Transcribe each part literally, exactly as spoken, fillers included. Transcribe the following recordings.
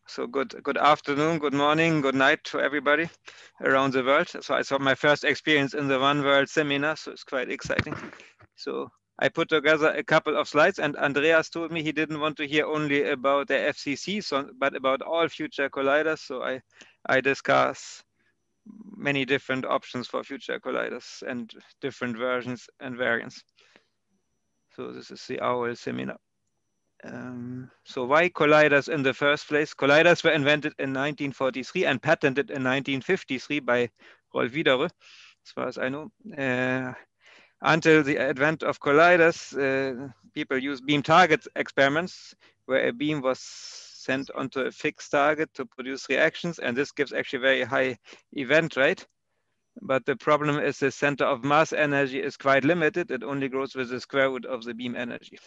So good, good afternoon, good morning, good night to everybody around the world. So I saw my first experience in the One World seminar, so it's quite exciting. So I put together a couple of slides, and Andreas told me he didn't want to hear only about the F C C, so, but about all future colliders. So I, I discuss many different options for future colliders and different versions and variants. So this is the O W L seminar. Um, so why colliders in the first place? Colliders were invented in nineteen forty-three and patented in nineteen fifty-three by Rolf Wiederrö, as far as I know. Uh, until the advent of colliders, uh, people used beam target experiments where a beam was sent onto a fixed target to produce reactions, and this gives actually very high event rate. But the problem is the center of mass energy is quite limited. It only grows with the square root of the beam energy.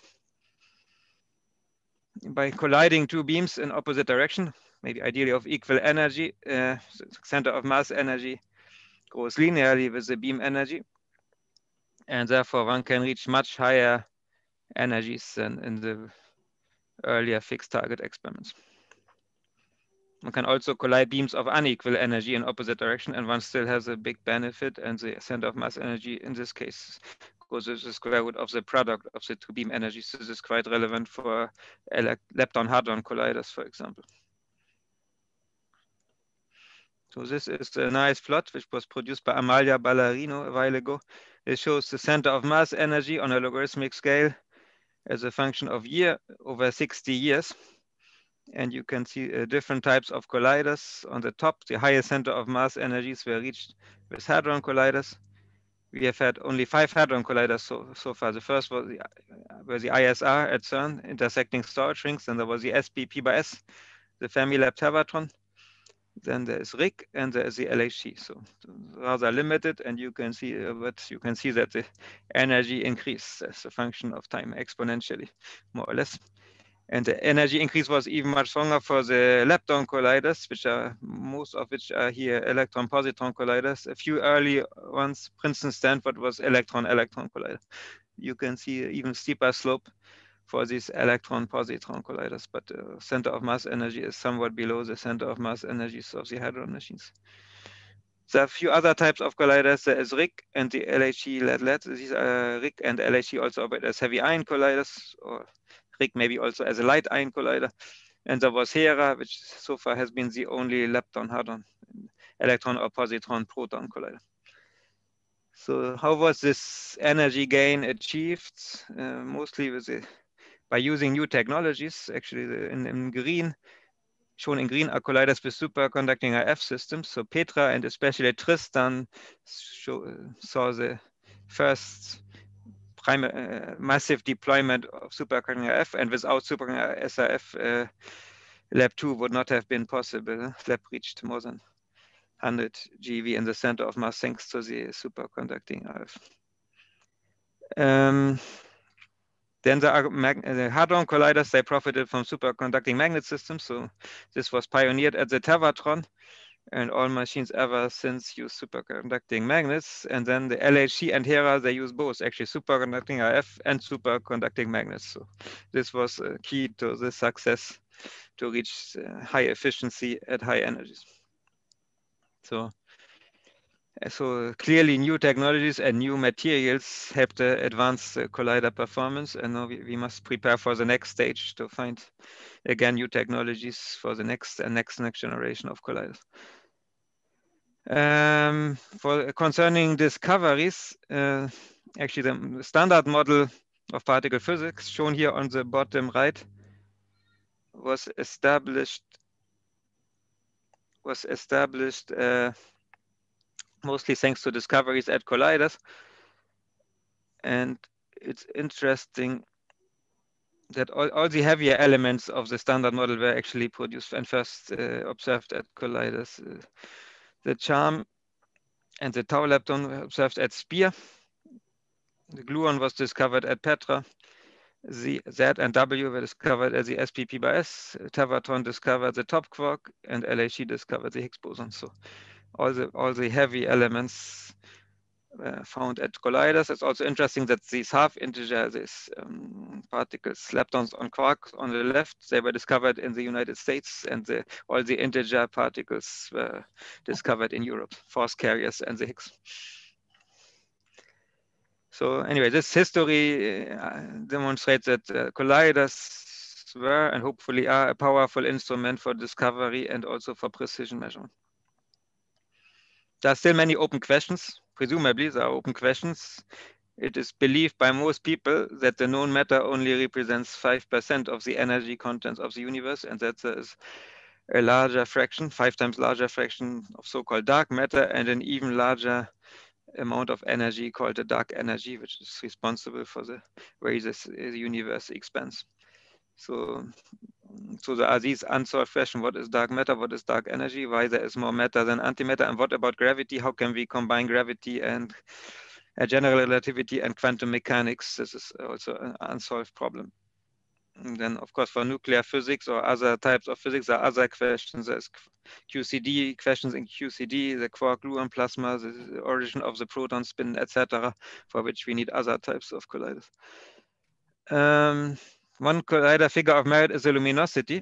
By colliding two beams in opposite direction, maybe ideally of equal energy, uh, the center of mass energy grows linearly with the beam energy. And therefore one can reach much higher energies than in the earlier fixed target experiments. One can also collide beams of unequal energy in opposite direction, and one still has a big benefit, and the center of mass energy in this case goes with the square root of the product of the two beam energies. This is quite relevant for lepton-hadron colliders, for example. So this is a nice plot which was produced by Amalia Ballerino a while ago. It shows the center of mass energy on a logarithmic scale as a function of year over sixty years. And you can see uh, different types of colliders. On the top, the highest center of mass energies were reached with hadron colliders. We have had only five hadron colliders so, so far. The first was the, uh, was the I S R at CERN, intersecting storage rings, and there was the S P P by S, the Fermilab Tevatron. Then there is R I C and there is the L H C. So rather limited, and you can see, uh, but you can see that the energy increase as a function of time exponentially, more or less. And the energy increase was even much stronger for the lepton colliders, which are most of which are here electron-positron colliders. A few early ones, Princeton, Stanford was electron-electron collider. You can see even steeper slope for these electron-positron colliders, but the uh, center of mass energy is somewhat below the center of mass energies of the hadron machines. There are a few other types of colliders. There is R I C and the L H C lead-lead. These are R I C and L H C also operate as heavy ion colliders, or R I C maybe also as a light ion collider. And there was HERA, which so far has been the only lepton-hadron electron or positron proton collider. So how was this energy gain achieved? Uh, mostly with the, by using new technologies. Actually, the, in, in green, shown in green are colliders with superconducting I F systems. So Petra and especially Tristan show, uh, saw the first prime, uh, massive deployment of superconducting I F, and without superconducting S I F, uh, Lab two would not have been possible. Lab reached more than one hundred G eV in the center of mass thanks to the superconducting I F. Um, then the, the hadron colliders, they profited from superconducting magnet systems. So this was pioneered at the Tevatron, and all machines ever since use superconducting magnets. And then the L H C and HERA, they use both, actually superconducting I F and superconducting magnets. So this was uh, key to the success to reach uh, high efficiency at high energies. So, so clearly new technologies and new materials helped uh, advance uh, collider performance, and now we, we must prepare for the next stage to find again new technologies for the next and next next generation of colliders. Um, for concerning discoveries, uh, actually the standard model of particle physics shown here on the bottom right was established was established uh, mostly thanks to discoveries at colliders. And it's interesting that all, all the heavier elements of the standard model were actually produced and first uh, observed at colliders. Uh, the charm and the tau lepton were observed at SPEAR. The gluon was discovered at Petra. The Z and W were discovered at the S P P by S. Tevatron discovered the top quark, and L H C discovered the Higgs boson. So all the all the heavy elements uh, found at colliders. It's also interesting that these half integer, these um, particles, leptons on quarks on the left, they were discovered in the United States, and the, all the integer particles were discovered in Europe, force carriers and the Higgs. So anyway, this history uh, demonstrates that uh, colliders were and hopefully are a powerful instrument for discovery and also for precision measurement. There are still many open questions. Presumably, there are open questions. It is believed by most people that the known matter only represents five percent of the energy contents of the universe, and that there is a larger fraction, five times larger fraction of so-called dark matter, and an even larger amount of energy called the dark energy, which is responsible for the way this the universe expands. So, so there are these unsolved questions: what is dark matter? What is dark energy? Why there is more matter than antimatter? And what about gravity? How can we combine gravity and uh, general relativity and quantum mechanics? This is also an unsolved problem. And then, of course, for nuclear physics or other types of physics, there are other questions. There's Q C D questions in Q C D, the quark-gluon plasma, the origin of the proton spin, et cetera, for which we need other types of colliders. Um, one collider figure of merit is the luminosity.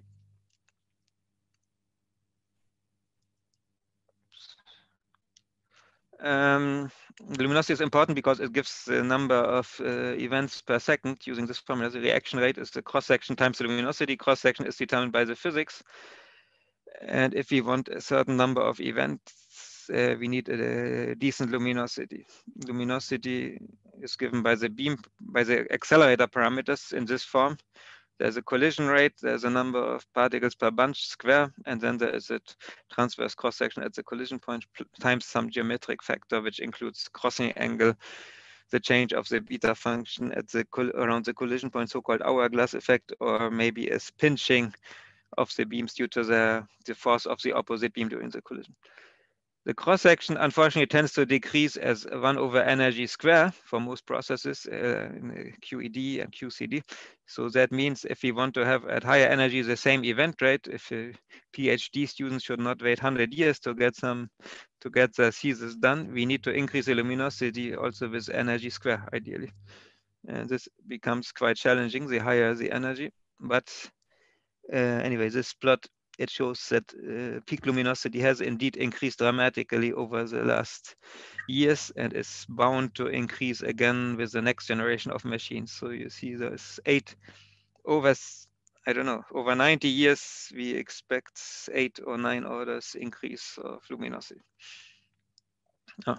Um, the luminosity is important because it gives the number of uh, events per second using this formula. The reaction rate is the cross-section times the luminosity. Cross-section is determined by the physics. And if we want a certain number of events, uh, we need a, a decent luminosity. Luminosity is given by the beam, by the accelerator parameters in this form. There's a collision rate, there's a number of particles per bunch square, and then there is a transverse cross-section at the collision point times some geometric factor, which includes crossing angle, the change of the beta function at the around the collision point, so-called hourglass effect, or maybe a pinching of the beams due to the, the force of the opposite beam during the collision. The cross-section, unfortunately, tends to decrease as one over energy square for most processes uh, in Q E D and Q C D. So that means if we want to have at higher energy the same event rate, if a PhD student should not wait one hundred years to get some to get the thesis done, we need to increase the luminosity also with energy square, ideally. And this becomes quite challenging the higher the energy. But uh, anyway, this plot, it shows that uh, peak luminosity has indeed increased dramatically over the last years and is bound to increase again with the next generation of machines. So you see there's eight over, I don't know, over ninety years, we expect eight or nine orders increase of luminosity. Oh.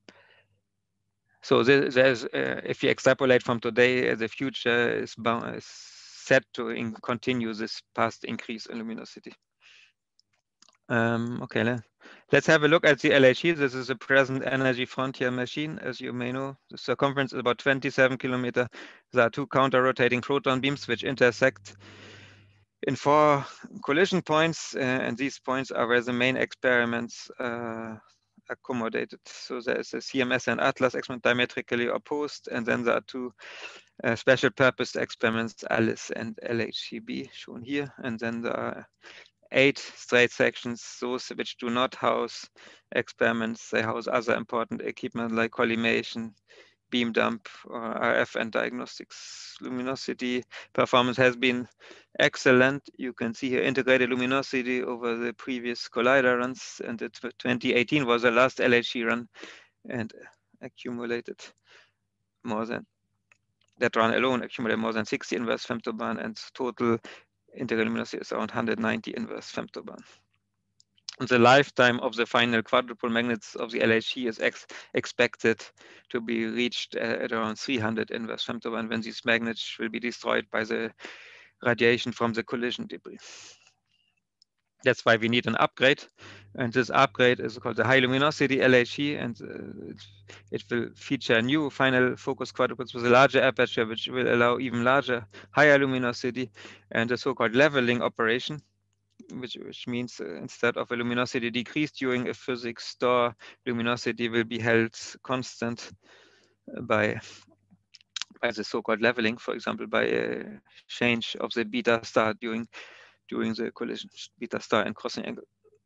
So there's, uh, if you extrapolate from today, the future is, bound, is set to in continue this past increase in luminosity. Um, okay, let, let's have a look at the L H E. This is a present energy frontier machine. As you may know, the circumference is about twenty-seven kilometers. There are two counter-rotating proton beams which intersect in four collision points, uh, and these points are where the main experiments uh, accommodated. So there is a C M S and ATLAS experiment diametrically opposed, and then there are two uh, special purpose experiments, ALICE and L H E B, shown here, and then there are eight straight sections, those which do not house experiments. They house other important equipment like collimation, beam dump, or R F and diagnostics. Luminosity performance has been excellent. You can see here integrated luminosity over the previous collider runs, and the twenty eighteen was the last L H E run and accumulated more than, that run alone accumulated more than sixty inverse femtobarn, and total integral luminosity is around one hundred ninety inverse femtobarn. And the lifetime of the final quadrupole magnets of the L H E is ex expected to be reached at around three hundred inverse femtobarn when these magnets will be destroyed by the radiation from the collision debris. That's why we need an upgrade, and this upgrade is called the high luminosity L H E, and uh, it, it will feature new final focus quadrupoles with a larger aperture, which will allow even larger, higher luminosity, and a so-called leveling operation, which, which means uh, instead of a luminosity decrease during a physics store, luminosity will be held constant by, by the so-called leveling, for example, by a change of the beta star during during the collision, beta star and crossing angle.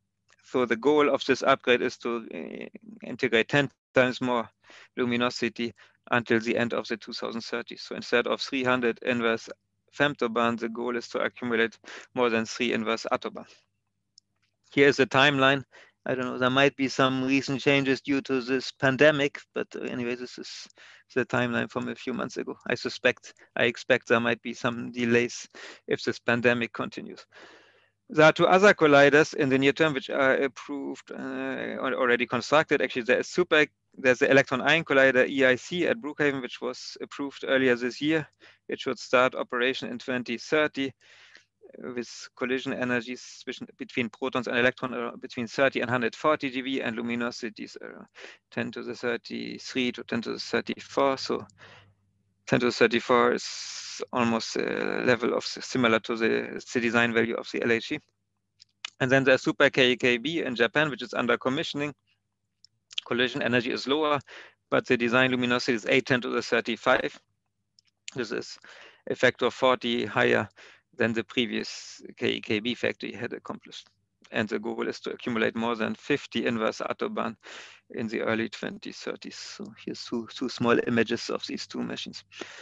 so the goal of this upgrade is to uh, integrate ten times more luminosity until the end of the two thousand thirties. So instead of three hundred inverse femtobarn, the goal is to accumulate more than three inverse attobarn. Here is the timeline. I don't know, there might be some recent changes due to this pandemic, but anyway, this is the timeline from a few months ago. I suspect, I expect there might be some delays if this pandemic continues. There are two other colliders in the near term which are approved, uh, already constructed. Actually, there is super, there's the electron ion collider E I C at Brookhaven, which was approved earlier this year. It should start operation in twenty thirty with collision energies between protons and electrons uh, between thirty and one hundred forty G V, and luminosities uh, ten to the thirty-three to ten to the thirty-four. So ten to the thirty-four is almost a level of similar to the, the design value of the L H C. And then there's Super K K B in Japan, which is under commissioning. Collision energy is lower, but the design luminosity is eight ten to the thirty-five. This is a factor of forty higher than the previous K K B factory had accomplished. And the goal is to accumulate more than fifty inverse attobarn in the early twenty thirties. So here's two, two small images of these two machines.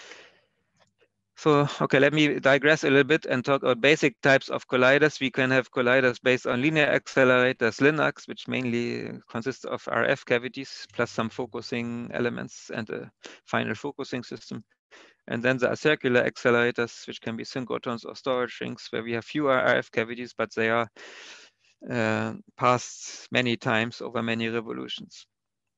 So, okay, let me digress a little bit and talk about basic types of colliders. We can have colliders based on linear accelerators, LINACs, which mainly consists of R F cavities, plus some focusing elements and a final focusing system. And then there are circular accelerators, which can be synchrotrons or storage rings, where we have fewer R F cavities, but they are uh, passed many times over many revolutions.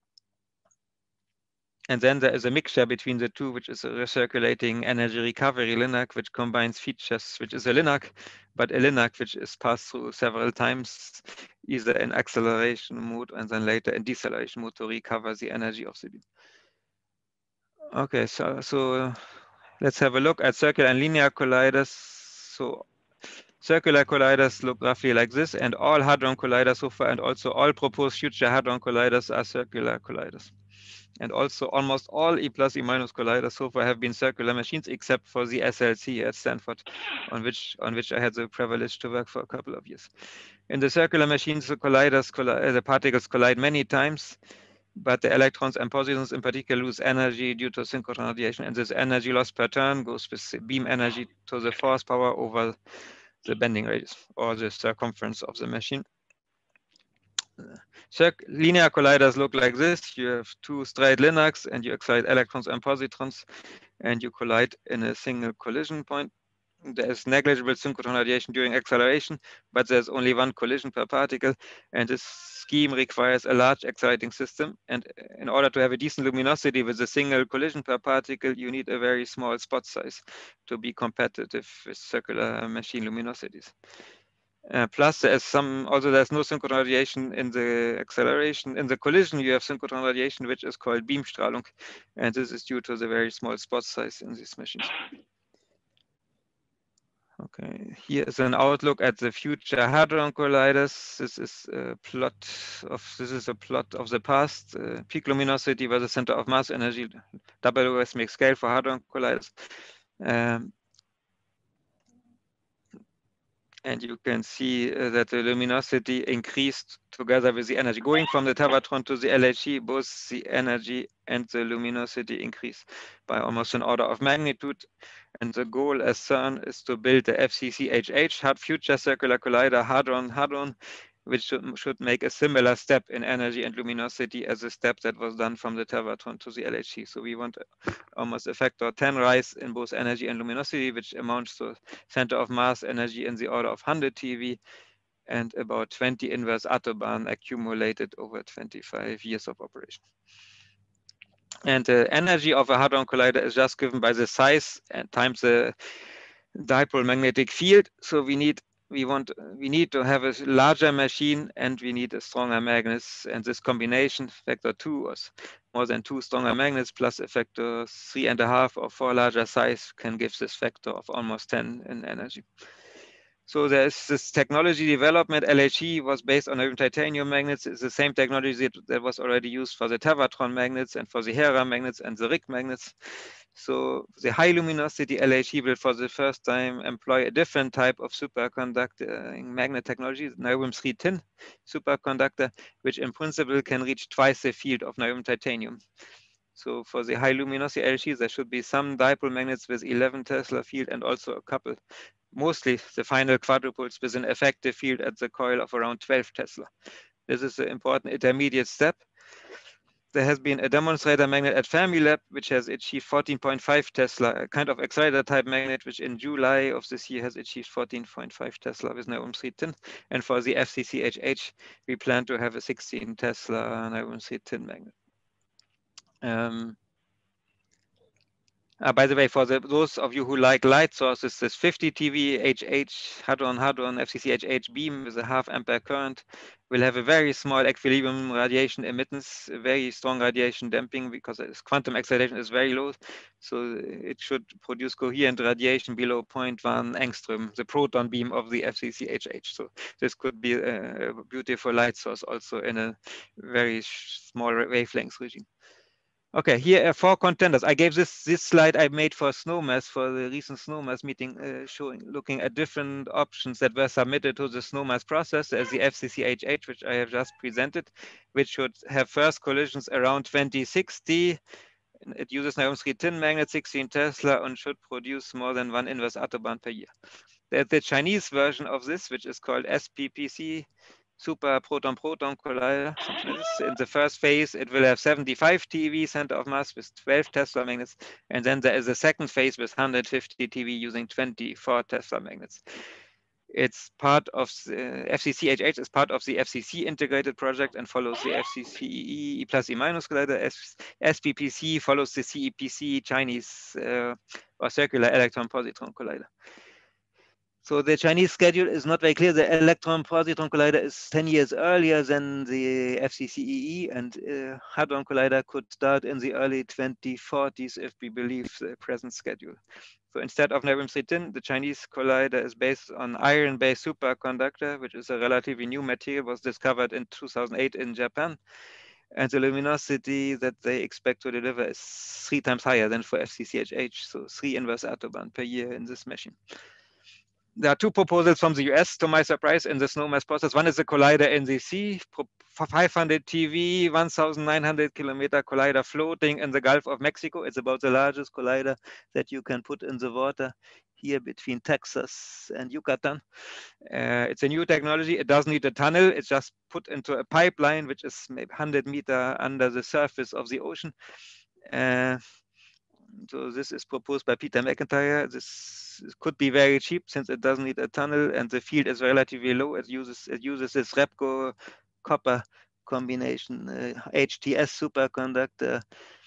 And then there is a mixture between the two, which is a recirculating energy recovery LINAC, which combines features, which is a LINAC, but a LINAC which is passed through several times, either in acceleration mode and then later in deceleration mode to recover the energy of the beam. Okay, so, so uh, let's have a look at circular and linear colliders. So circular colliders look roughly like this, and all hadron colliders so far, and also all proposed future hadron colliders are circular colliders. And also almost all E plus E minus colliders so far have been circular machines, except for the S L C at Stanford, on which on which I had the privilege to work for a couple of years. In the circular machines, the colliders collide, the particles collide many times, but the electrons and positons in particular lose energy due to synchrotron radiation, and this energy loss per turn goes with beam energy to the force power over the bending radius or the circumference of the machine. Circ linear colliders look like this. You have two straight LINACs and you excite electrons and positrons, and you collide in a single collision point. There is negligible synchrotron radiation during acceleration, but there's only one collision per particle, and this scheme requires a large exciting system. And in order to have a decent luminosity with a single collision per particle, you need a very small spot size to be competitive with circular machine luminosities. Uh, plus, there is some, also there's no synchrotron radiation in the acceleration. In the collision, you have synchrotron radiation, which is called Beamstrahlung, and this is due to the very small spot size in these machines. Okay, here is an outlook at the future hadron colliders. This is a plot of this is a plot of the past. Uh, peak luminosity versus center of mass energy, double logarithmic scale for hadron colliders. Um, And you can see uh, that the luminosity increased together with the energy. Going from the Tevatron to the L H C, both the energy and the luminosity increase by almost an order of magnitude. And the goal as CERN is to build the F C C H H, Future Circular Collider Hadron Hadron, which should, should make a similar step in energy and luminosity as a step that was done from the Tevatron to the L H C. So we want almost a factor ten rise in both energy and luminosity, which amounts to center of mass energy in the order of one hundred T eV and about twenty inverse attobarn accumulated over twenty-five years of operation. And the energy of a hadron collider is just given by the size and times the dipole magnetic field. So we need we want we need to have a larger machine and we need a stronger magnets, and this combination factor two was more than two stronger magnets plus a factor three and a half or four larger size can give this factor of almost ten in energy. So there's this technology development. L H C was based on titanium magnets. It's the same technology that was already used for the Tevatron magnets and for the Hera magnets and the R I C magnets. So the high luminosity L H C will for the first time employ a different type of superconducting magnet technology, niobium three tin superconductor, which in principle can reach twice the field of niobium titanium. So for the high luminosity L H C, there should be some dipole magnets with eleven Tesla field and also a couple, mostly the final quadrupoles with an effective field at the coil of around twelve Tesla. This is an important intermediate step. There has been a demonstrator magnet at Fermilab, which has achieved fourteen point five Tesla, a kind of accelerator type magnet, which in July of this year has achieved fourteen point five Tesla with niobium three tin. And for the F C C H H, we plan to have a sixteen Tesla niobium three tin magnet. Um, Uh, by the way, for the, those of you who like light sources, this fifty T V H H hadron hadron F C C H H beam with a half ampere current will have a very small equilibrium radiation emittance, very strong radiation damping because its quantum acceleration is very low. So it should produce coherent radiation below zero point one angstrom, the proton beam of the F C C H H. So this could be a beautiful light source also in a very small wavelength regime. Okay, here are four contenders. I gave this this slide I made for SNOMES, for the recent SNOMES meeting, uh, showing looking at different options that were submitted to the SNOMES process as the F C C H H, which I have just presented, which should have first collisions around twenty sixty. It uses niobium three tin magnet, sixteen Tesla, and should produce more than one inverse autobahn per year. There's the Chinese version of this, which is called S P P C, Super Proton Proton Collider. In the first phase, it will have seventy-five T eV center of mass with twelve Tesla magnets. And then there is a second phase with one hundred fifty T eV using twenty-four Tesla magnets. It's part of the F C C H H is part of the F C C integrated project and follows the F C C E plus E minus collider. S P P C follows the C E P C Chinese uh, or circular electron positron collider. So the Chinese schedule is not very clear. The electron positron collider is ten years earlier than the F C C E E, and uh, hadron collider could start in the early twenty forties if we believe the present schedule. So instead of niobium three tin, the Chinese collider is based on iron-based superconductor, which is a relatively new material, was discovered in two thousand eight in Japan. And the luminosity that they expect to deliver is three times higher than for F C C H H, so three inverse autobahn per year in this machine. There are two proposals from the U S, to my surprise, in the SNOMES process. One is the collider N Z C, five hundred T V, one thousand nine hundred kilometer collider floating in the Gulf of Mexico. It's about the largest collider that you can put in the water here between Texas and Yucatan. Uh, it's a new technology. It doesn't need a tunnel. It's just put into a pipeline, which is maybe one hundred meter under the surface of the ocean. Uh, So this is proposed by Peter McIntyre. This could be very cheap since it doesn't need a tunnel and the field is relatively low. It uses it uses this Repco copper combination, uh, H T S superconductor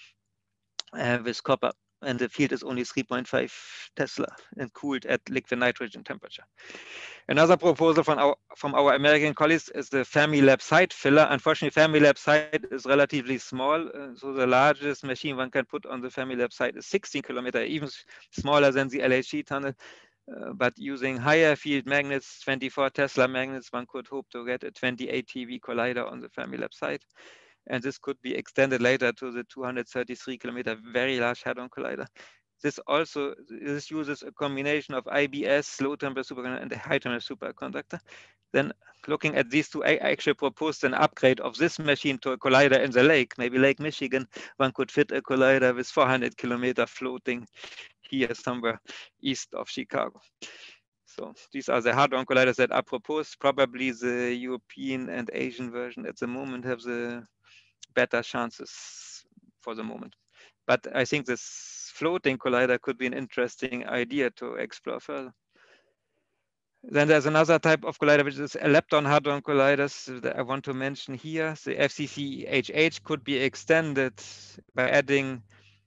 uh, with copper, and the field is only three point five Tesla and cooled at liquid nitrogen temperature. Another proposal from our from our American colleagues is the Fermilab side filler. Unfortunately, Fermilab side is relatively small, uh, so the largest machine one can put on the Fermilab side is sixteen kilometers, even smaller than the L H C tunnel. Uh, but using higher field magnets, twenty-four Tesla magnets, one could hope to get a twenty-eight T eV collider on the Fermilab side. And this could be extended later to the two hundred thirty-three kilometer very large hadron collider. This also this uses a combination of I B S, low temperature superconductor, and a high temperature superconductor. Then looking at these two, I actually proposed an upgrade of this machine to a collider in the lake, maybe Lake Michigan. One could fit a collider with four hundred kilometer floating here somewhere east of Chicago. So these are the hadron colliders that are proposed. Probably the European and Asian version at the moment have the better chances for the moment. But I think this floating collider could be an interesting idea to explore further. Then there's another type of collider, which is lepton hadron colliders that I want to mention here. The F C C H H could be extended by adding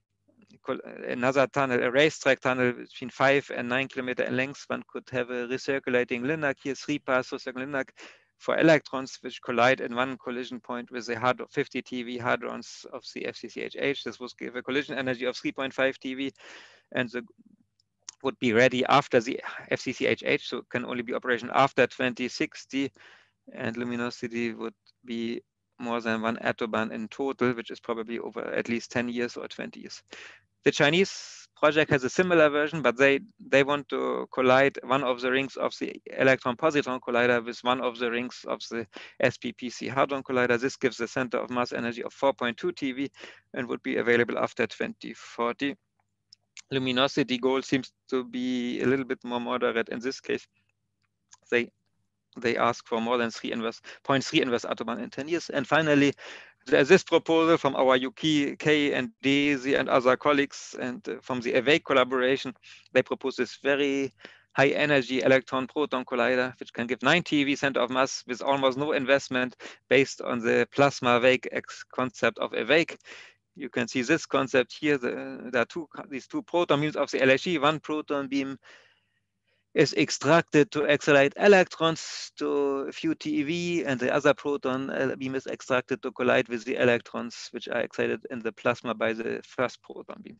another tunnel, a racetrack tunnel between five and nine kilometer in length. One could have a recirculating Linac here, three pass recirculating Linac for electrons which collide in one collision point with the hard fifty T eV hadrons of the F C C H H. This would give a collision energy of three point five T eV, and the would be ready after the F C C H H, so can only be operation after twenty sixty, and luminosity would be more than one autobahn in total, which is probably over at least ten years or twenty years. The Chinese project has a similar version, but they, they want to collide one of the rings of the electron-positron collider with one of the rings of the S P P C hadron collider. This gives the center of mass energy of four point two T V and would be available after twenty forty. Luminosity goal seems to be a little bit more moderate in this case. They they ask for more than three inverse zero point three inverse Autobahn in ten years. And finally, there's this proposal from our U K and DESY and other colleagues, and uh, from the AWAKE collaboration, they propose this very high energy electron proton collider, which can give nine T V center of mass with almost no investment, based on the plasma wake concept of AWAKE. You can see this concept here. The, there are two, these two proton beams of the L H C. One proton beam is extracted to accelerate electrons to a few T eV, and the other proton beam is extracted to collide with the electrons, which are excited in the plasma by the first proton beam.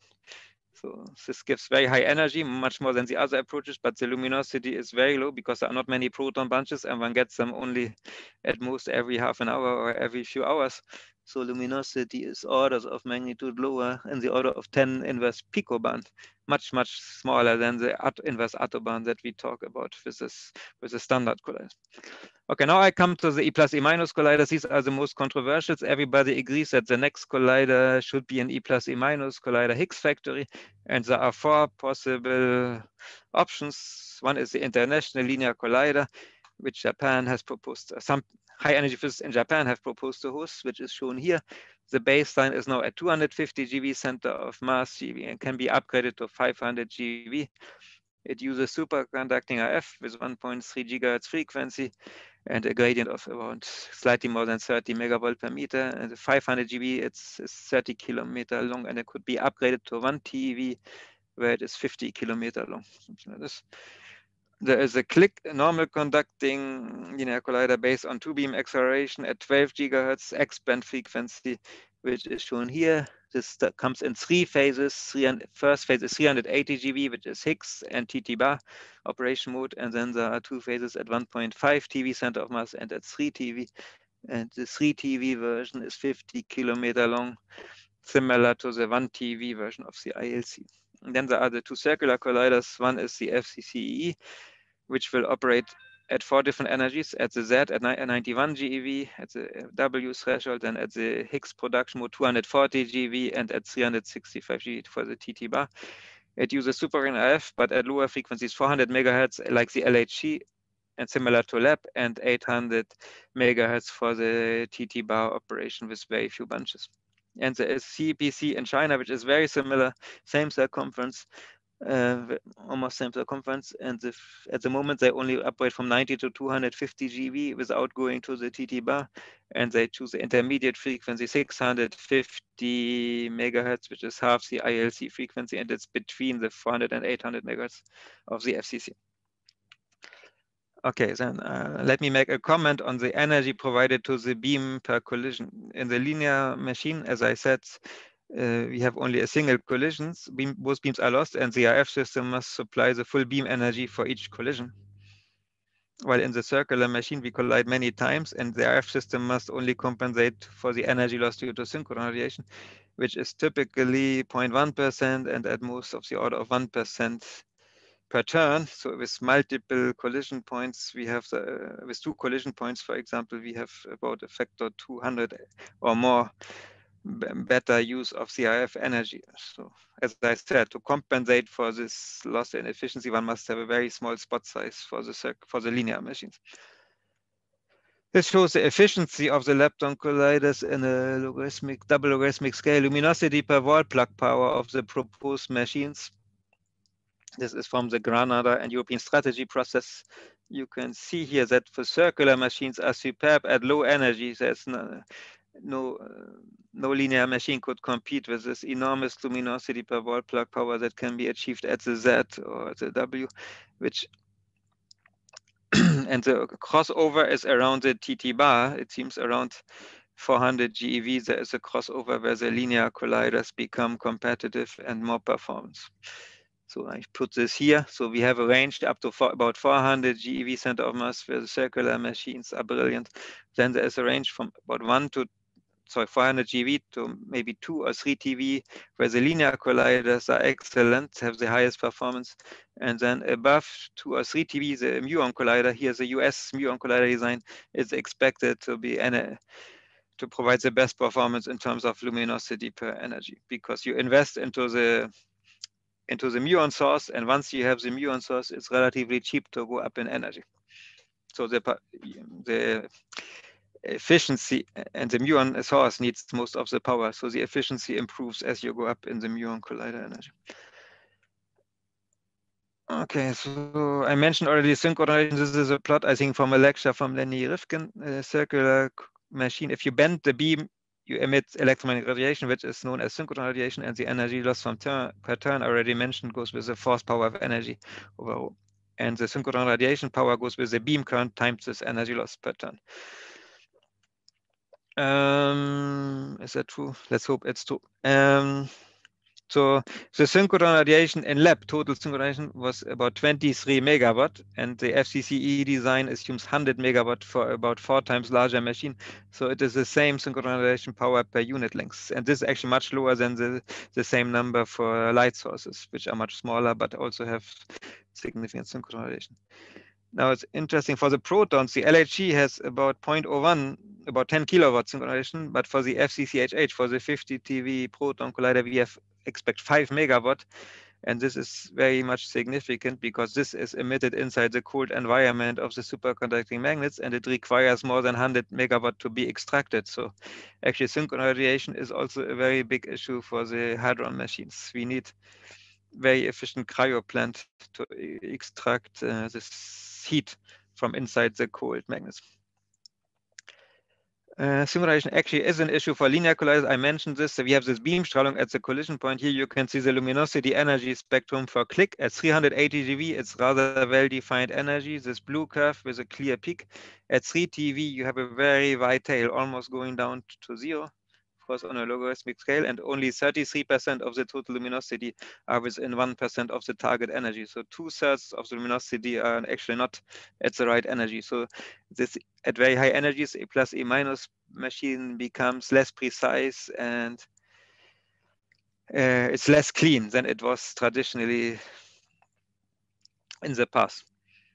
So this gives very high energy, much more than the other approaches, but the luminosity is very low because there are not many proton bunches, and one gets them only at most every half an hour or every few hours. So luminosity is orders of magnitude lower, in the order of ten inverse picoband, much, much smaller than the inverse Autobahn that we talk about with this with the standard collider. Okay, now I come to the E plus E minus colliders. These are the most controversial. Everybody agrees that the next collider should be an E plus E minus collider Higgs factory, and there are four possible options. One is the International Linear Collider, which Japan has proposed. Some high energy physicists in Japan have proposed to host, which is shown here. The baseline is now at two hundred fifty G V center of mass G V and can be upgraded to five hundred G V. It uses superconducting R F with one point three gigahertz frequency and a gradient of around slightly more than thirty megavolt per meter. And the five hundred G V, it's, it's thirty kilometer long, and it could be upgraded to one T V where it is fifty kilometer long, something like this. There is a click normal conducting linear collider based on two beam acceleration at twelve gigahertz X-band frequency, which is shown here. This comes in three phases. Three and first phase is three hundred eighty G V, which is Higgs and T T bar operation mode. And then there are two phases at one point five T V center of mass and at three T V. And the three T V version is fifty kilometer long, similar to the one T V version of the I L C. And then there are the two circular colliders. One is the F C C E, which will operate at four different energies, at the Z at ninety-one G eV, at the W threshold, and at the Higgs production mode two hundred forty G eV, and at three hundred sixty-five G eV for the T T bar. It uses superconducting R F, but at lower frequencies, four hundred megahertz, like the L H C, and similar to L A P, and eight hundred megahertz for the T T bar operation with very few bunches. And there is C P C in China, which is very similar, same circumference, uh, almost same circumference. And the, at the moment, they only operate from ninety to two hundred fifty G V without going to the T T bar. And they choose the intermediate frequency, six hundred fifty megahertz, which is half the I L C frequency. And it's between the four hundred and eight hundred megahertz of the F C C. Okay, then uh, let me make a comment on the energy provided to the beam per collision. In the linear machine, as I said, uh, we have only a single collisions. Beam, both beams are lost, and the R F system must supply the full beam energy for each collision. While in the circular machine, we collide many times, and the R F system must only compensate for the energy lost due to synchronous radiation, which is typically zero point one percent and at most of the order of one percent. Per turn. So with multiple collision points, we have the, uh, with two collision points, for example, we have about a factor two hundred or more better use of the R F energy. So as I said, to compensate for this loss in efficiency, one must have a very small spot size for the for the linear machines. This shows the efficiency of the lepton colliders in a logarithmic, double logarithmic scale, luminosity per wall plug power of the proposed machines. This is from the Granada and European strategy process. You can see here that the circular machines are superb at low energy. There's no, no, uh, no linear machine could compete with this enormous luminosity per wall plug power that can be achieved at the Z or at the W, which and the crossover is around the T T bar. It seems around four hundred G eV. There is a crossover where the linear colliders become competitive and more performance. So I put this here. So we have a range up to four, about four hundred G eV center of mass where the circular machines are brilliant. Then there is a range from about one to sorry, four hundred G V to maybe two or three T V, where the linear colliders are excellent, have the highest performance. And then above two or three T V, the muon collider, here the U S muon collider design is expected to be an, to provide the best performance in terms of luminosity per energy, because you invest into the into the muon source, and once you have the muon source, it's relatively cheap to go up in energy. So the the efficiency and the muon source needs most of the power, so the efficiency improves as you go up in the muon collider energy. Okay, so I mentioned already synchronization. This is a plot, I think, from a lecture from Lenny Rifkin, a circular machine. If you bend the beam, you emit electromagnetic radiation, which is known as synchronous radiation, and the energy loss from turn per turn already mentioned goes with the force power of energy overall. And the synchronous radiation power goes with the beam current times this energy loss per turn. Um, is that true? Let's hope it's true. Um, so the synchronous radiation in lab, total synchronization, was about twenty-three megawatt, and the F C C E design assumes one hundred megawatt for about four times larger machine. So it is the same synchronous radiation power per unit length. And this is actually much lower than the, the same number for light sources, which are much smaller, but also have significant synchronous radiation. Now it's interesting for the protons, the L H C has about zero point zero one, about ten kilowatt synchronization, but for the F C C H H, for the fifty T V proton collider, we have expect five megawatt. And this is very much significant because this is emitted inside the cold environment of the superconducting magnets, and it requires more than one hundred megawatt to be extracted. So actually synchronous radiation is also a very big issue for the hadron machines. We need very efficient cryo plant to extract uh, this heat from inside the cold magnets. Uh, synchronization actually is an issue for linear colliders. I mentioned this. So we have this beam strahlung at the collision point. Here you can see the luminosity energy spectrum for click at three hundred eighty G V. It's rather well-defined energy. This blue curve with a clear peak. At three T V, you have a very wide tail, almost going down to zero, of course, on a logarithmic scale, and only thirty-three percent of the total luminosity are within one percent of the target energy. So two-thirds of the luminosity are actually not at the right energy. So this at very high energies, A plus, A minus machine becomes less precise, and uh, it's less clean than it was traditionally in the past.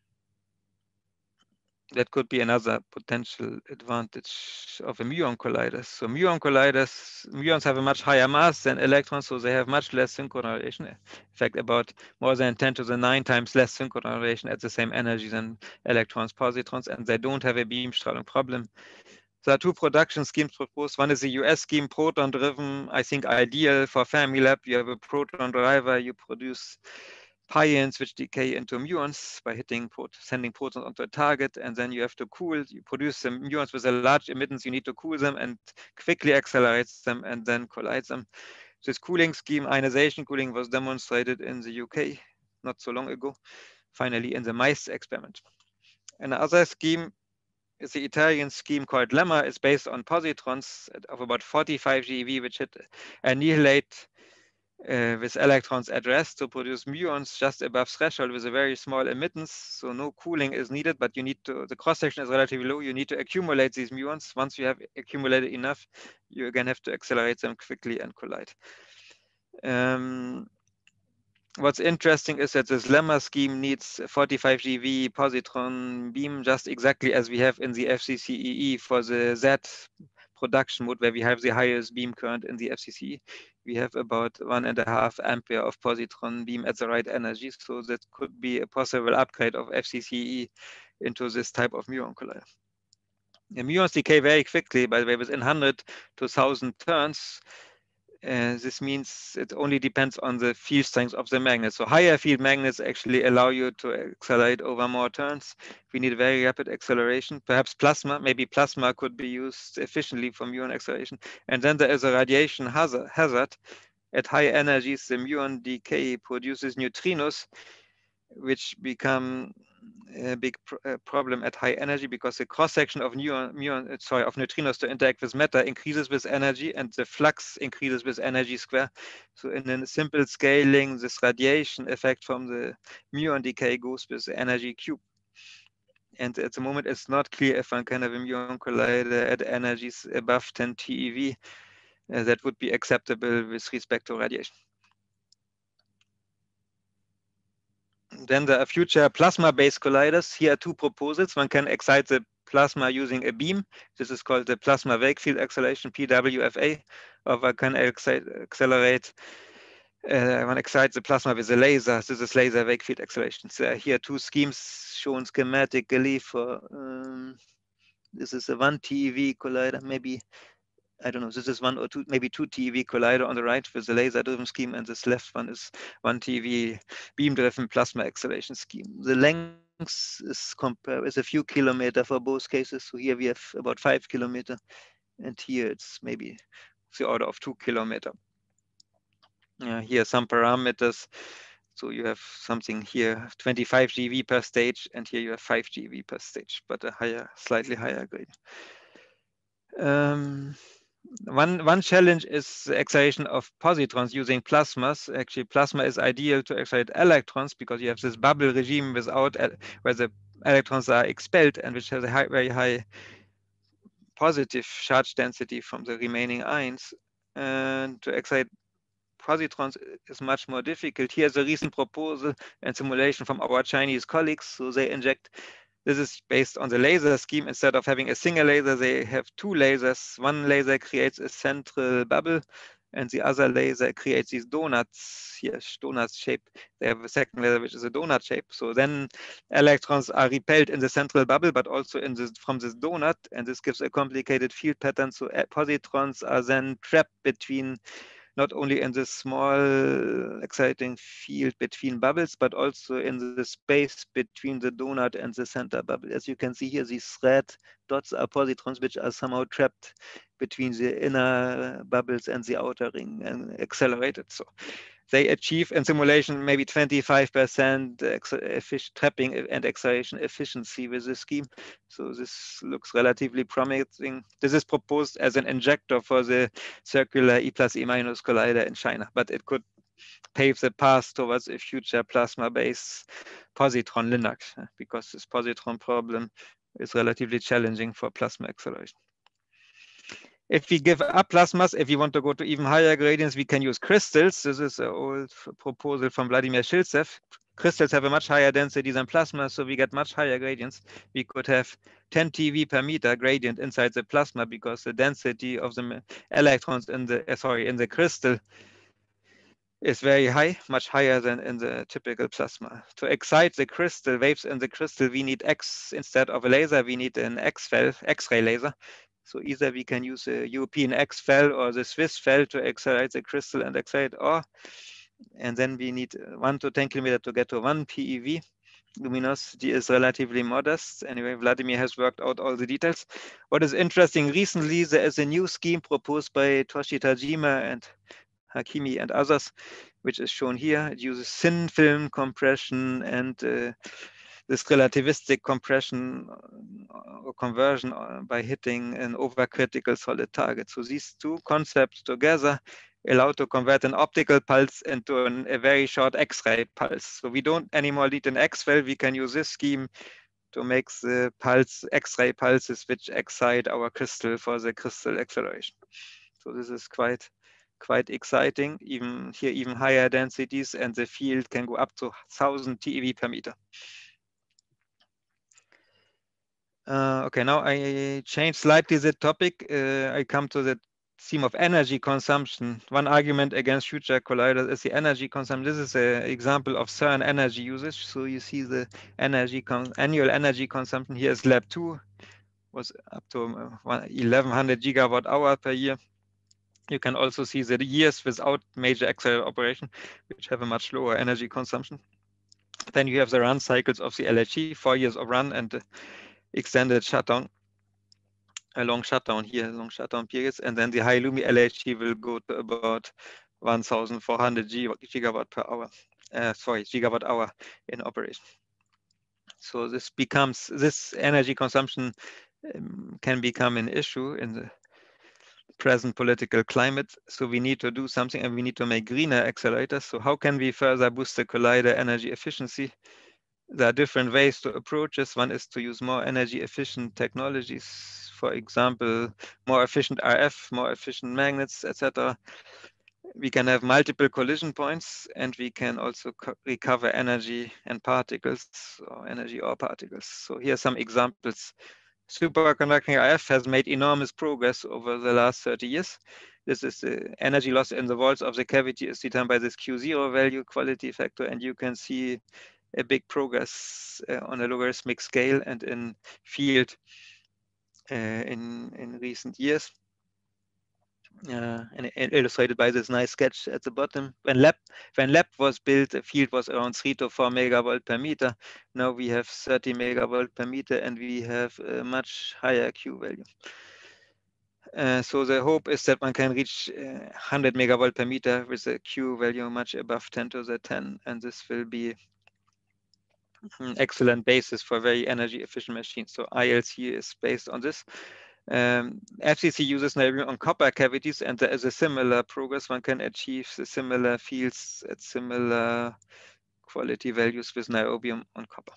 That could be another potential advantage of a muon collider. So muon colliders, muons have a much higher mass than electrons, so they have much less synchronous radiation. In fact, about more than ten to the nine times less synchronous radiation at the same energy than electrons, positrons, and they don't have a beam strahlung problem. There are two production schemes proposed. One is the U S scheme, proton-driven, I think ideal for Fermilab. You have a proton driver, you produce pions which decay into muons by hitting, sending protons onto a target, and then you have to cool, you produce the muons with a large emittance, you need to cool them and quickly accelerate them and then collide them. This cooling scheme, ionization cooling, was demonstrated in the U K not so long ago, finally in the mice experiment. Another scheme is the Italian scheme called Lemma. It's based on positrons of about forty-five G V, which hit annihilate uh, with electrons at rest to produce muons just above threshold with a very small emittance. So no cooling is needed, but you need to, the cross section is relatively low. You need to accumulate these muons. Once you have accumulated enough, you again have to accelerate them quickly and collide. Um, What's interesting is that this Lemma scheme needs forty-five G V positron beam just exactly as we have in the F C C E E for the Z production mode, where we have the highest beam current in the F C C E. We have about one and a half ampere of positron beam at the right energy. So that could be a possible upgrade of F C C E into this type of muon collider. The muons decay very quickly, by the way, within one hundred to one thousand turns. Uh, this means it only depends on the field strength of the magnet. So higher field magnets actually allow you to accelerate over more turns. We need very rapid acceleration, perhaps plasma, maybe plasma could be used efficiently for muon acceleration. And then there is a radiation hazard. At high energies, the muon decay produces neutrinos, which become a big pr uh, problem at high energy because the cross section of muon, muon, sorry, of neutrinos to interact with matter increases with energy, and the flux increases with energy square. So in a simple scaling, this radiation effect from the muon decay goes with the energy cube. And at the moment, it's not clear if one can have a muon collider at energies above ten T E V. Uh, that would be acceptable with respect to radiation. Then there are future plasma-based colliders. Here are two proposals. One can excite the plasma using a beam. This is called the plasma wake field acceleration, P W F A. Or one can excite, accelerate, uh, one excites the plasma with a laser. This is laser wake field acceleration. So here are two schemes shown schematically for, um, this is a one T E V collider, maybe, I don't know, this is one or two, maybe two T E V collider on the right with the laser-driven scheme, and this left one is one T E V beam-driven plasma acceleration scheme. The length is compare is a few kilometer for both cases. So here we have about five kilometer, and here it's maybe the order of two kilometer. Yeah, here are some parameters. So you have something here, twenty-five G V per stage, and here you have five G V per stage, but a higher, slightly higher grade. Um, One, one challenge is the excitation of positrons using plasmas. Actually, plasma is ideal to excite electrons because you have this bubble regime without where the electrons are expelled and which has a high, very high positive charge density from the remaining ions. And to excite positrons is much more difficult. Here's a recent proposal and simulation from our Chinese colleagues. So they inject, this is based on the laser scheme. Instead of having a single laser, they have two lasers. One laser creates a central bubble, and the other laser creates these donuts here, donut shape. They have a second laser which is a donut shape. So then electrons are repelled in the central bubble, but also in this, from this donut, and this gives a complicated field pattern. So positrons are then trapped between, not only in this small exciting field between bubbles, but also in the space between the donut and the center bubble. As you can see here, these red dots are positrons which are somehow trapped between the inner bubbles and the outer ring and accelerated. So they achieve in simulation maybe twenty-five percent trapping and excitation efficiency with this scheme. So this looks relatively promising. This is proposed as an injector for the circular E plus E minus collider in China, but it could pave the path towards a future plasma-based positron Linux, because this positron problem is relatively challenging for plasma acceleration. If we give up plasmas, if we want to go to even higher gradients, we can use crystals. This is an old proposal from Vladimir Shiltsev. Crystals have a much higher density than plasma, so we get much higher gradients. We could have ten T V per meter gradient inside the plasma because the density of the electrons in the, uh, sorry, in the crystal is very high, much higher than in the typical plasma. To excite the crystal waves in the crystal, we need X instead of a laser. We need an X-FEL, X-ray laser. So either we can use a European X-FEL or the Swiss FEL to accelerate the crystal and excite, or, and then we need one to ten kilometer to get to one P E V. Luminosity is relatively modest. Anyway, Vladimir has worked out all the details. What is interesting, recently there is a new scheme proposed by Toshi Tajima and Hakimi and others, which is shown here. It uses thin film compression and uh, this relativistic compression or conversion by hitting an overcritical solid target. So these two concepts together allow to convert an optical pulse into an, a very short X-ray pulse. So we don't anymore need an X-FEL. We can use this scheme to make the pulse X-ray pulses which excite our crystal for the crystal acceleration. So this is quite quite exciting. Even here, even higher densities, and the field can go up to one thousand T E V per meter. Uh, okay, now I change slightly the topic. Uh, I come to the theme of energy consumption. One argument against future colliders is the energy consumption. This is an example of CERN energy usage. So you see the energy annual energy consumption. Here is lab two, was up to eleven hundred gigawatt hour per year. You can also see the years without major accelerator operation, which have a much lower energy consumption. Then you have the run cycles of the L H C, four years of run and uh, extended shutdown, a long shutdown here, long shutdown periods. And then the high Lumi L H C will go to about one thousand four hundred gigawatt per hour, uh, sorry, gigawatt hour in operation. So this becomes, this energy consumption um, can become an issue in the present political climate. So we need to do something, and we need to make greener accelerators. So how can we further boost the collider energy efficiency? there are different ways to approach this. One is to use more energy efficient technologies, for example, more efficient R F, more efficient magnets, et cetera. We can have multiple collision points, and we can also recover energy and particles, or energy or particles. So here are some examples. Superconducting R F has made enormous progress over the last thirty years. This is the energy loss in the walls of the cavity is determined by this Q zero value quality factor, and you can see a big progress uh, on a logarithmic scale and in field uh, in, in recent years. Uh, and, and illustrated by this nice sketch at the bottom. When LAP, when LAP was built, the field was around three to four megavolt per meter. Now we have thirty megavolt per meter, and we have a much higher Q value. Uh, so the hope is that one can reach uh, one hundred megavolt per meter with a Q value much above ten to the ten, and this will be an excellent basis for very energy efficient machines. So I L C is based on this. Um, F C C uses niobium on copper cavities, and there is a similar progress. One can achieve the similar fields at similar quality values with niobium on copper.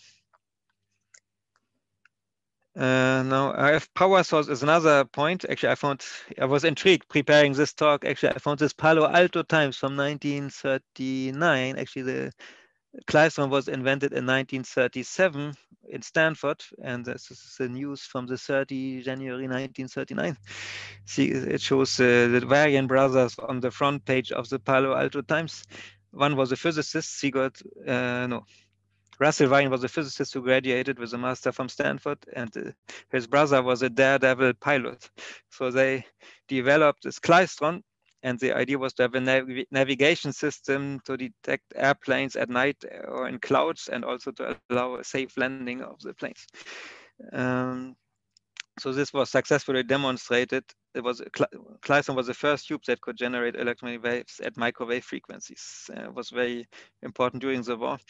Uh, now, R F power source is another point. Actually, I found, I was intrigued preparing this talk. Actually, I found this Palo Alto Times from nineteen thirty-nine. Actually, the klystron was invented in nineteen thirty-seven in Stanford, and this is the news from the thirtieth of January nineteen thirty-nine. See, it shows uh, the Varian brothers on the front page of the Palo Alto Times. One was a physicist, Sigurd, uh, no, Russell Varian was a physicist who graduated with a master from Stanford, and uh, his brother was a daredevil pilot. So they developed this klystron, and the idea was to have a nav navigation system to detect airplanes at night or in clouds, and also to allow a safe landing of the planes. Um, so this was successfully demonstrated. It was klystron was the first tube that could generate electromagnetic waves at microwave frequencies. Uh, it was very important during the war.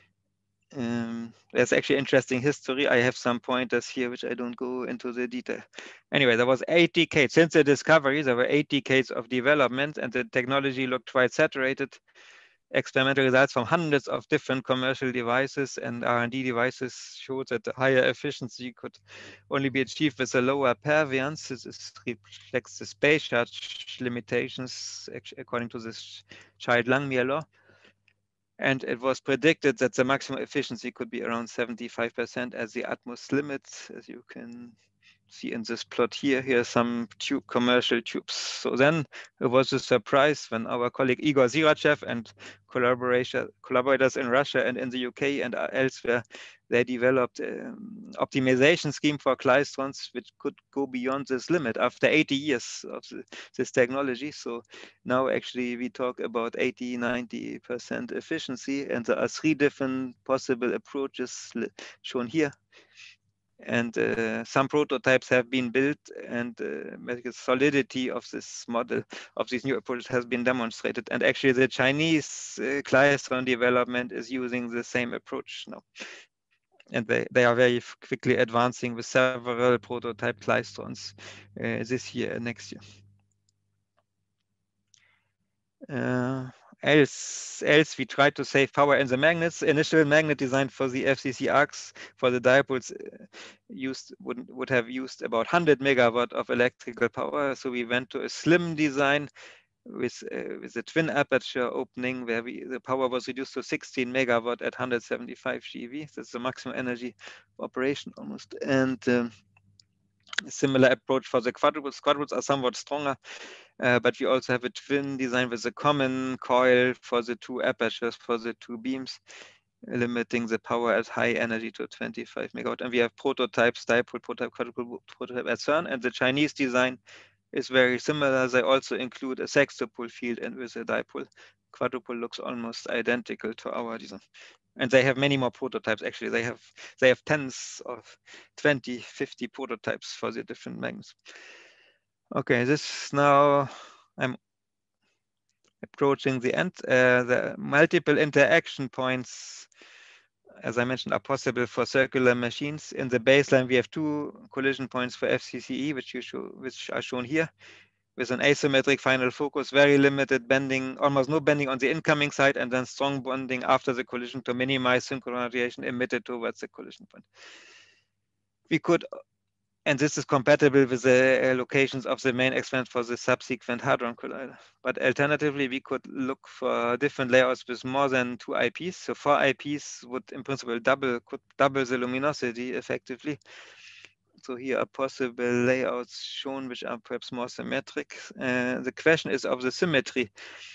Um, there's actually interesting history. I have some pointers here, which I don't go into the detail. Anyway, there was eight decades since the discovery. There were eight decades of development, and the technology looked quite saturated. Experimental results from hundreds of different commercial devices and R and D devices showed that the higher efficiency could only be achieved with a lower perviance. This reflects the space charge limitations according to this Child-Langmuir law. And it was predicted that the maximum efficiency could be around seventy-five percent as the Atmos limit, as you can see in this plot here. Here are some tube commercial tubes. So then it was a surprise when our colleague Igor Zirachev and collaborators in Russia and in the U K and elsewhere, they developed an optimization scheme for klystrons, which could go beyond this limit after eighty years of the, this technology. So now actually we talk about eighty, ninety percent efficiency, and there are three different possible approaches shown here. And uh, some prototypes have been built, and uh, the solidity of this model of these new approaches has been demonstrated. And actually the Chinese uh, klystron development is using the same approach now. And they, they are very quickly advancing with several prototype klystrons uh, this year and next year. Uh, else, else we tried to save power in the magnets. Initial magnet design for the F C C arcs for the dipoles used would, would have used about one hundred megawatt of electrical power. So we went to a slim design with uh, with a twin aperture opening where we, the power was reduced to sixteen megawatt at one hundred seventy-five G V. That's the maximum energy operation almost. And um, a similar approach for the quadruples. Quadruples are somewhat stronger, uh, but we also have a twin design with a common coil for the two apertures for the two beams, limiting the power at high energy to twenty-five megawatt. And we have prototypes, dipole, prototype, quadruple, prototype at CERN. And the Chinese design is very similar. They also include a sextupole field, and with a dipole. Quadrupole looks almost identical to our design. And they have many more prototypes. Actually, they have they have tens of twenty, fifty prototypes for the different magnets. Okay, this now I'm approaching the end. Uh, the multiple interaction points, as I mentioned, are possible for circular machines. In the baseline, we have two collision points for F C C E, which you show, which are shown here. with an asymmetric final focus, very limited bending, almost no bending on the incoming side, and then strong bonding after the collision to minimize synchronous radiation emitted towards the collision point. We could, and this is compatible with the locations of the main experiment for the subsequent Hadron Collider. But alternatively, we could look for different layouts with more than two I Ps. So four I Ps would, in principle, double could double the luminosity effectively. So here are possible layouts shown, which are perhaps more symmetric. Uh, the question is of the symmetry.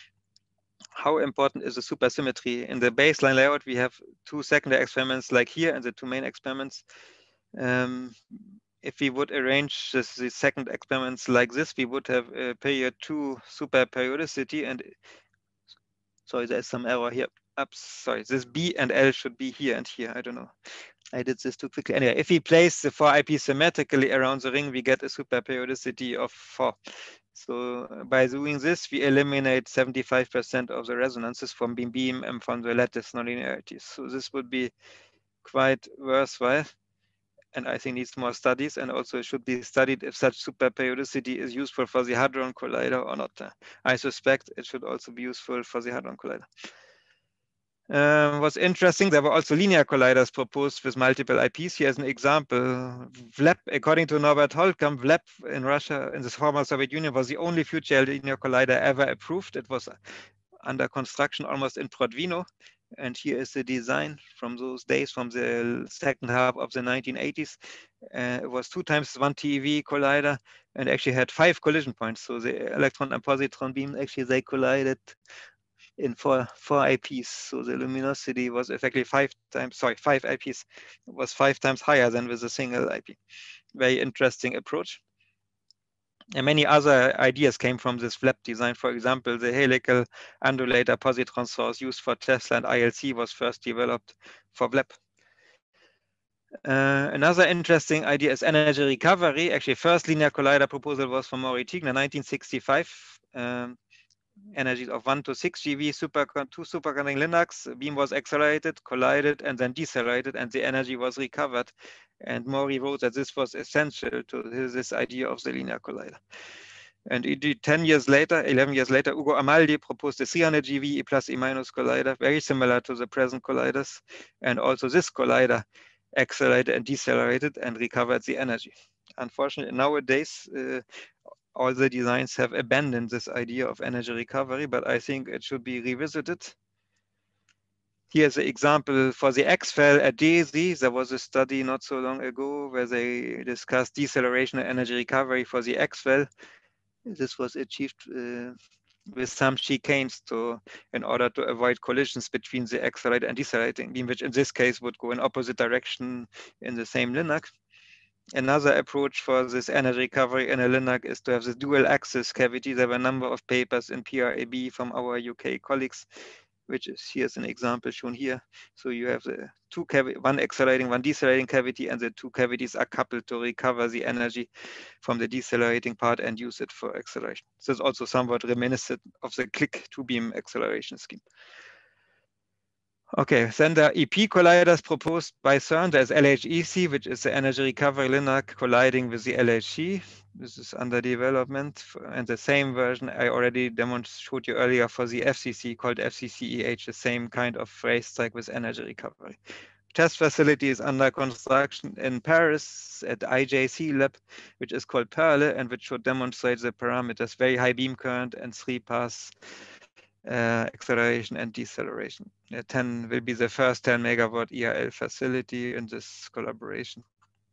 How important is the supersymmetry? In the baseline layout, we have two secondary experiments like here and the two main experiments. Um, if we would arrange this, the second experiments like this, we would have a period two super periodicity. And sorry, there's some error here. Oops, sorry, this B and L should be here and here. I don't know. I did this too quickly. Anyway, if we place the four I Ps symmetrically around the ring, we get a super periodicity of four. So by doing this, we eliminate seventy-five percent of the resonances from beam beam and from the lattice nonlinearities. So this would be quite worthwhile, and I think needs more studies, and also it should be studied if such super periodicity is useful for the Hadron Collider or not. I suspect it should also be useful for the Hadron Collider. Um, what's interesting, there were also linear colliders proposed with multiple I Ps. Here's an example. V L E P, according to Norbert Holtkamp, V L E P in Russia, in the former Soviet Union, was the only future linear collider ever approved. It was under construction almost in Prodvino. And here is the design from those days, from the second half of the nineteen eighties. Uh, it was two times one T eV collider and actually had five collision points. So the electron and positron beam, actually they collided in four, four I Ps. So the luminosity was effectively five times, sorry, five I Ps. It was five times higher than with a single I P. Very interesting approach. And many other ideas came from this V L E P design. For example, the helical undulator positron source used for Tesla and I L C was first developed for V L E P. Uh, another interesting idea is energy recovery. Actually, first linear collider proposal was from Maury Tigner, nineteen sixty-five. Um, energies of one to six G V, super, two superconducting Linacs. Beam was accelerated, collided, and then decelerated, and the energy was recovered. And Maury wrote that this was essential to this idea of the linear collider. And indeed, ten years later, eleven years later, Ugo Amaldi proposed a three hundred G V E plus E minus collider, very similar to the present colliders. And also this collider accelerated and decelerated and recovered the energy. Unfortunately, nowadays, uh, all the designs have abandoned this idea of energy recovery, but I think it should be revisited. Here's an example for the X FEL at D E S Y. There was a study not so long ago where they discussed deceleration and energy recovery for the X FEL. This was achieved uh, with some chicanes to, in order to avoid collisions between the accelerated and decelerating beam, which in this case would go in opposite direction in the same Linac. Another approach for this energy recovery in a Linac is to have the dual axis cavity. There were a number of papers in P R A B from our U K colleagues, which is here's an example shown here. So you have the two cavity, one accelerating, one decelerating cavity, and the two cavities are coupled to recover the energy from the decelerating part and use it for acceleration. This is also somewhat reminiscent of the click two-beam acceleration scheme. Okay, then there are E P colliders proposed by CERN. There's L H E C, which is the energy recovery Linac colliding with the L H C. This is under development. And the same version I already demonstrated you earlier for the F C C called F C C E H, the same kind of racetrack with energy recovery. Test facility is under construction in Paris at I J C lab, which is called PERLE, and which should demonstrate the parameters, very high beam current and three pass Uh, acceleration and deceleration. Uh, ten will be the first ten megawatt E R L facility in this collaboration.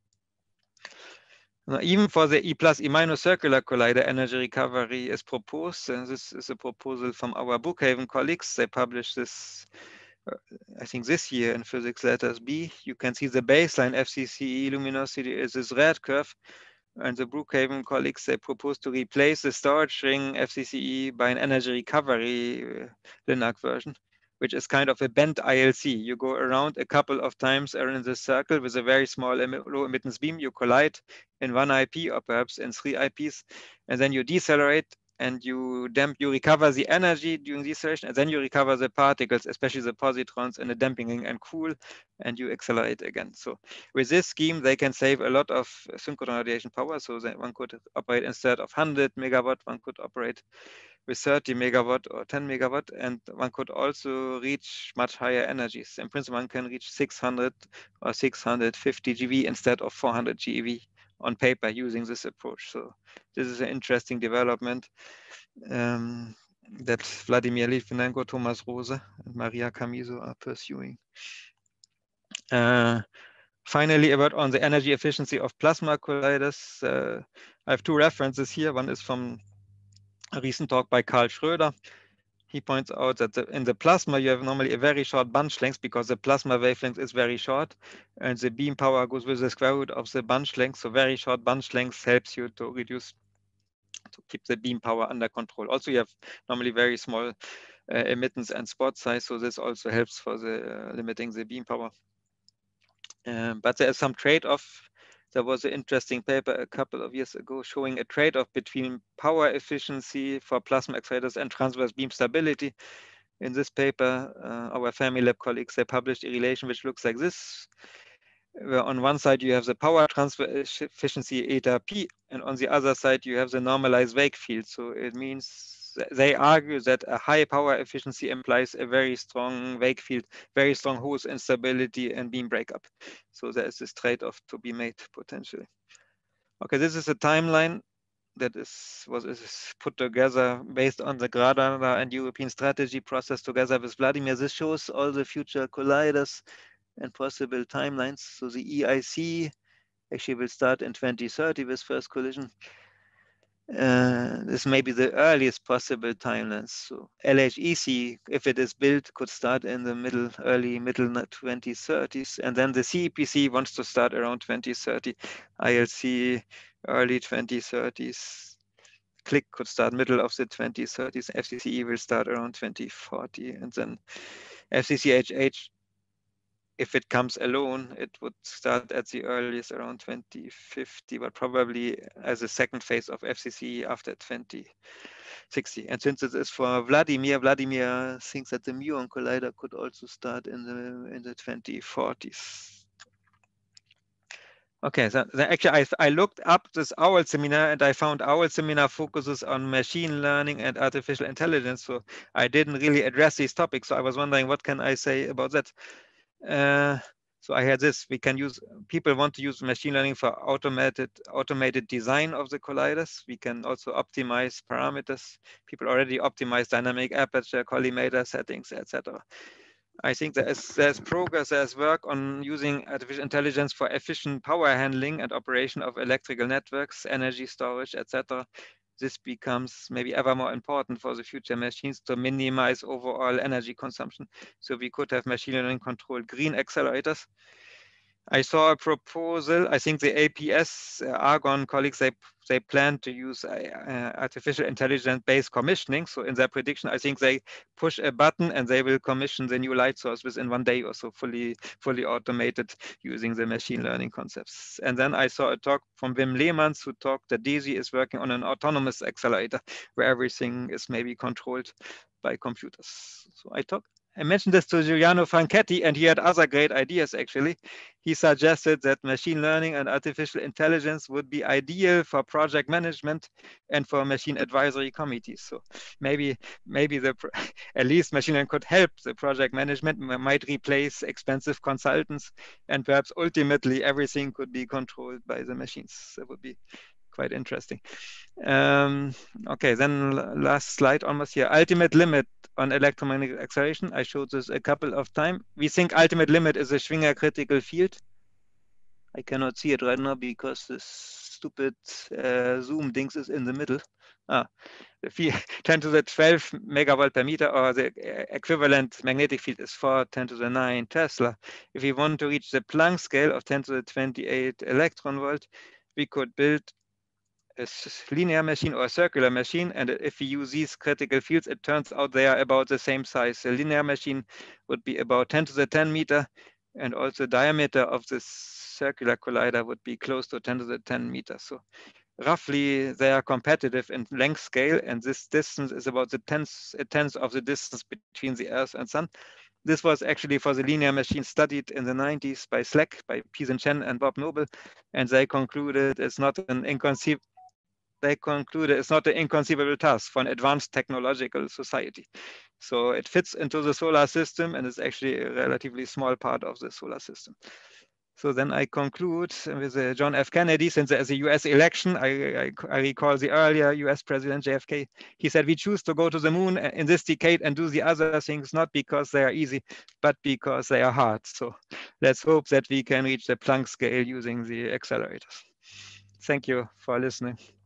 Now, even for the E plus E minus circular collider, energy recovery is proposed. And this is a proposal from our Brookhaven colleagues. They published this, uh, I think this year in Physics Letters B. You can see the baseline F C C E luminosity is this red curve. And the Brookhaven colleagues, they propose to replace the storage ring F C C E by an energy recovery uh, Linac version, which is kind of a bent I L C. You go around a couple of times around the circle with a very small em low emittance beam. You collide in one I P or perhaps in three I Ps, and then you decelerate and you damp, you recover the energy during the acceleration, and then you recover the particles, especially the positrons, in a damping ring and cool, and you accelerate again. So with this scheme, they can save a lot of synchronous radiation power. So that one could operate instead of one hundred megawatt, one could operate with thirty megawatt or ten megawatt, and one could also reach much higher energies. In principle, one can reach six hundred or six hundred fifty G V instead of four hundred G eV on paper using this approach. So this is an interesting development um, that Vladimir Litvinenko, Thomas Rose, and Maria Camiso are pursuing. Uh, finally, about on the energy efficiency of plasma colliders, uh, I have two references here. One is from a recent talk by Karl Schröder. He points out that the, in the plasma, you have normally a very short bunch length because the plasma wavelength is very short, and the beam power goes with the square root of the bunch length. So very short bunch length helps you to reduce, to keep the beam power under control. Also, you have normally very small uh, emittance and spot size, so this also helps for the uh, limiting the beam power. Um, but there is some trade-off. There was an interesting paper a couple of years ago showing a trade-off between power efficiency for plasma accelerators and transverse beam stability. In this paper, uh, our Fermilab colleagues, they published a relation which looks like this, where on one side you have the power transfer efficiency eta P, and on the other side you have the normalized wake field. So it means they argue that a high power efficiency implies a very strong wake field, very strong hose instability and beam breakup. So there is this trade-off to be made potentially. Okay, this is a timeline that is was is put together based on the Gradana and European strategy process together with Vladimir. This shows all the future colliders and possible timelines. So the E I C actually will start in twenty thirty with first collision. Uh, this may be the earliest possible timelines. So L H E C, if it is built, could start in the middle, early middle twenty thirties, and then the C E P C wants to start around twenty thirty. I L C early twenty thirties. Click could start middle of the twenty thirties. F C C E will start around twenty forty, and then F C C H H, if it comes alone, it would start at the earliest around twenty fifty, but probably as a second phase of F C C after twenty sixty. And since it is for Vladimir, Vladimir thinks that the muon collider could also start in the in the twenty forties. Okay, so actually I, I looked up this OWL seminar and I found OWL seminar focuses on machine learning and artificial intelligence. So I didn't really address these topics. So I was wondering, what can I say about that? Uh, so I had this, we can use, people want to use machine learning for automated automated design of the colliders. We can also optimize parameters. People already optimize dynamic aperture, collimator settings, et cetera. I think there's, there's progress, there's work on using artificial intelligence for efficient power handling and operation of electrical networks, energy storage, et cetera. This becomes maybe ever more important for the future machines to minimize overall energy consumption. So we could have machine learning controlled green accelerators. I saw a proposal, I think the A P S, uh, Argonne colleagues, they, they plan to use uh, artificial intelligence-based commissioning. So in their prediction, I think they push a button and they will commission the new light source within one day or so, fully, fully automated using the machine learning concepts. And then I saw a talk from Wim Lehmans who talked that DESY is working on an autonomous accelerator where everything is maybe controlled by computers. So I talked I mentioned this to Giuliano Franchetti, and he had other great ideas, actually. He suggested that machine learning and artificial intelligence would be ideal for project management and for machine advisory committees. So maybe, maybe the at least machine learning could help the project management, might replace expensive consultants, and perhaps ultimately everything could be controlled by the machines. That would be quite interesting. Um, okay, then last slide almost here. Ultimate limit on electromagnetic acceleration. I showed this a couple of times. We think ultimate limit is a Schwinger critical field. I cannot see it right now because this stupid uh, Zoom things is in the middle. Ah, ten to the twelve megawatt per meter, or the equivalent magnetic field is four ten to the nine Tesla. If we want to reach the Planck scale of ten to the twenty-eight electron volt, we could build a linear machine or a circular machine, and if we use these critical fields, it turns out they are about the same size. A linear machine would be about ten to the ten meter, and also the diameter of this circular collider would be close to ten to the ten meters. So roughly they are competitive in length scale, and this distance is about the tenth, a tenth of the distance between the Earth and Sun. This was actually for the linear machine studied in the nineties by SLAC, by Pisen Chen and Bob Noble, and they concluded it's not an inconceivable they concluded it's not an inconceivable task for an advanced technological society. So it fits into the solar system and is actually a relatively small part of the solar system. So then I conclude with uh, John F. Kennedy, since there's a U S election, I, I, I recall the earlier U S President J F K. He said, we choose to go to the moon in this decade and do the other things, not because they are easy, but because they are hard. So let's hope that we can reach the Planck scale using the accelerators. Thank you for listening.